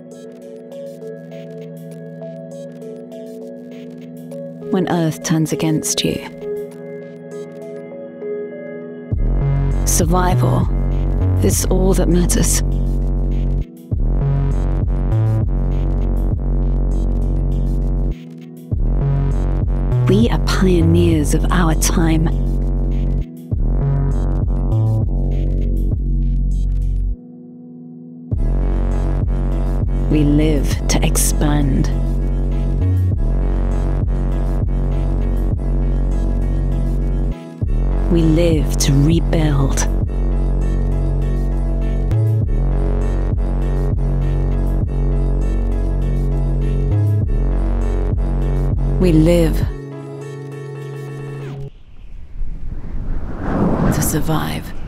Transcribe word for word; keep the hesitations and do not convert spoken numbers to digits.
When Earth turns against you, survival is all that matters. We are pioneers of our time. We live to expand. We live to rebuild. We live to survive.